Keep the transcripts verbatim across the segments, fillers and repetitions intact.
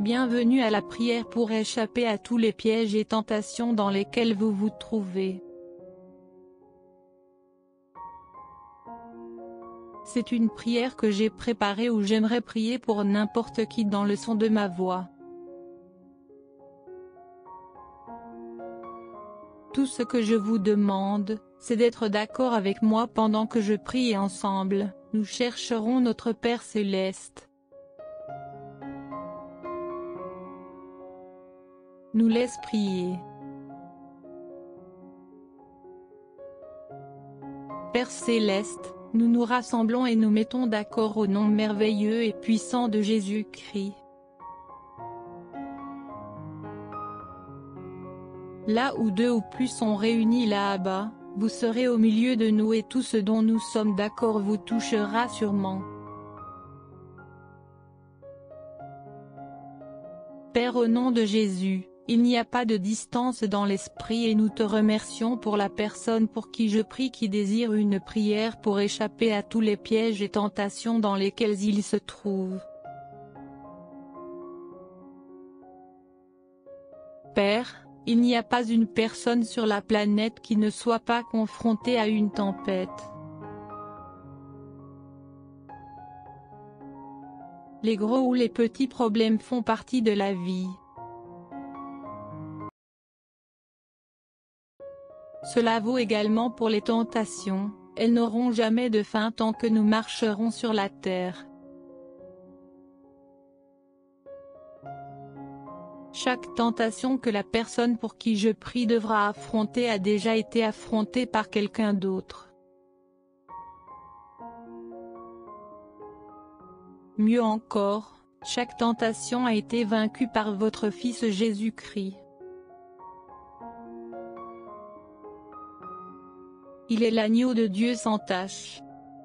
Bienvenue à la prière pour échapper à tous les pièges et tentations dans lesquels vous vous trouvez. C'est une prière que j'ai préparée où j'aimerais prier pour n'importe qui dans le son de ma voix. Tout ce que je vous demande, c'est d'être d'accord avec moi pendant que je prie et ensemble, nous chercherons notre Père Céleste. Nous laisse prier. Père Céleste, nous nous rassemblons et nous mettons d'accord au nom merveilleux et puissant de Jésus-Christ. Là où deux ou plus sont réunis là-bas, vous serez au milieu de nous et tout ce dont nous sommes d'accord vous touchera sûrement. Père, au nom de Jésus, il n'y a pas de distance dans l'esprit et nous te remercions pour la personne pour qui je prie qui désire une prière pour échapper à tous les pièges et tentations dans lesquels il se trouve. Père, il n'y a pas une personne sur la planète qui ne soit pas confrontée à une tempête. Les gros ou les petits problèmes font partie de la vie. Cela vaut également pour les tentations, elles n'auront jamais de fin tant que nous marcherons sur la terre. Chaque tentation que la personne pour qui je prie devra affronter a déjà été affrontée par quelqu'un d'autre. Mieux encore, chaque tentation a été vaincue par votre Fils Jésus-Christ. Il est l'agneau de Dieu sans tache.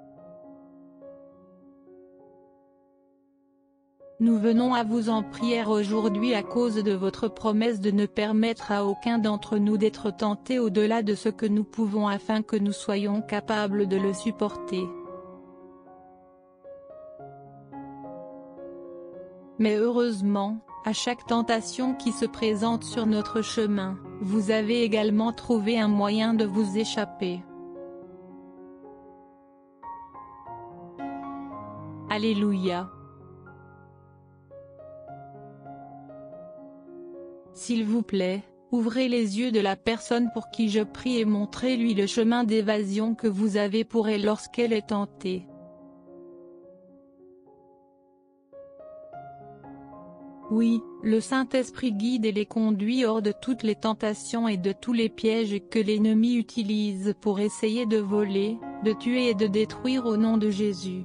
Nous venons à vous en prière aujourd'hui à cause de votre promesse de ne permettre à aucun d'entre nous d'être tenté au-delà de ce que nous pouvons afin que nous soyons capables de le supporter. Mais heureusement, à chaque tentation qui se présente sur notre chemin, vous avez également trouvé un moyen de vous échapper. Alléluia. S'il vous plaît, ouvrez les yeux de la personne pour qui je prie et montrez-lui le chemin d'évasion que vous avez pour elle lorsqu'elle est tentée. Oui, le Saint-Esprit guide et les conduit hors de toutes les tentations et de tous les pièges que l'ennemi utilise pour essayer de voler, de tuer et de détruire au nom de Jésus.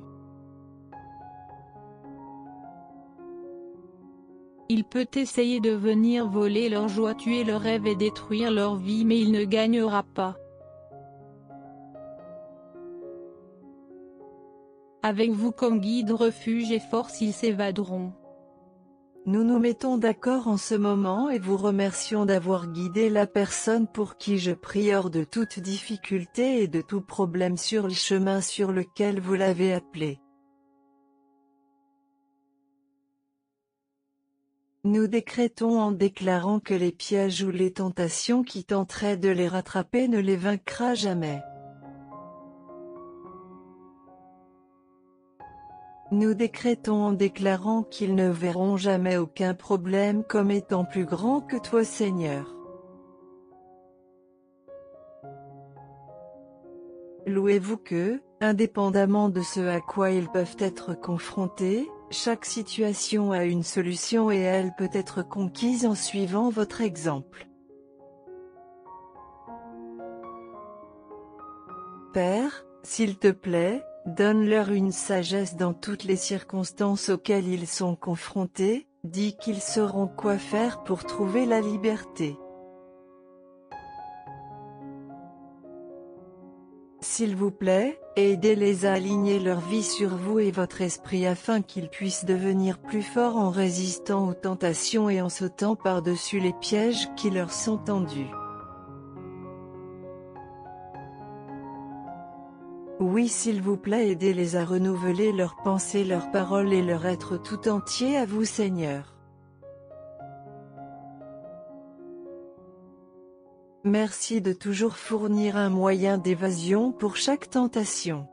Il peut essayer de venir voler leur joie, tuer leurs rêves et détruire leur vie, mais il ne gagnera pas. Avec vous comme guide, refuge et force, ils s'évaderont. Nous nous mettons d'accord en ce moment et vous remercions d'avoir guidé la personne pour qui je prie hors de toute difficulté et de tout problème sur le chemin sur lequel vous l'avez appelé. Nous décrétons en déclarant que les pièges ou les tentations qui tenteraient de les rattraper ne les vaincra jamais. Nous décrétons en déclarant qu'ils ne verront jamais aucun problème comme étant plus grand que toi, Seigneur. Louez-vous que, indépendamment de ce à quoi ils peuvent être confrontés, chaque situation a une solution et elle peut être conquise en suivant votre exemple. Père, s'il te plaît, donne-leur une sagesse dans toutes les circonstances auxquelles ils sont confrontés, dis qu'ils sauront quoi faire pour trouver la liberté. S'il vous plaît, aidez-les à aligner leur vie sur vous et votre esprit afin qu'ils puissent devenir plus forts en résistant aux tentations et en sautant par-dessus les pièges qui leur sont tendus. Oui, s'il vous plaît, aidez-les à renouveler leurs pensées, leurs paroles et leur être tout entier à vous, Seigneur. Merci de toujours fournir un moyen d'évasion pour chaque tentation.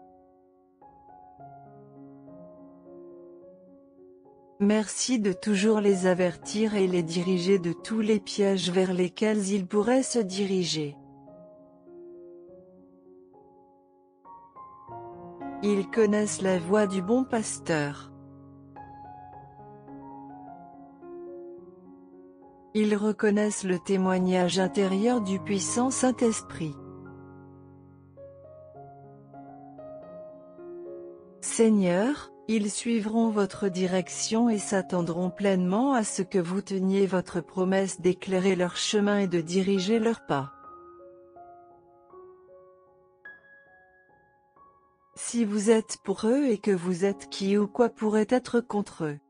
Merci de toujours les avertir et les diriger de tous les pièges vers lesquels ils pourraient se diriger. Ils connaissent la voix du bon pasteur. Ils reconnaissent le témoignage intérieur du puissant Saint-Esprit. Seigneur, ils suivront votre direction et s'attendront pleinement à ce que vous teniez votre promesse d'éclairer leur chemin et de diriger leurs pas. Si vous êtes pour eux et que vous êtes qui ou quoi pourrait être contre eux.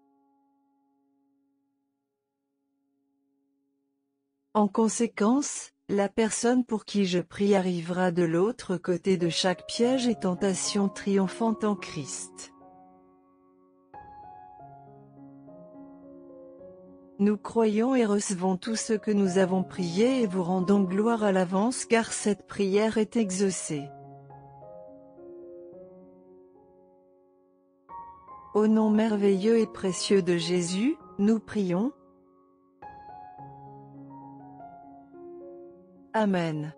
En conséquence, la personne pour qui je prie arrivera de l'autre côté de chaque piège et tentation triomphant en Christ. Nous croyons et recevons tout ce que nous avons prié et vous rendons gloire à l'avance car cette prière est exaucée. Au nom merveilleux et précieux de Jésus, nous prions. Amen.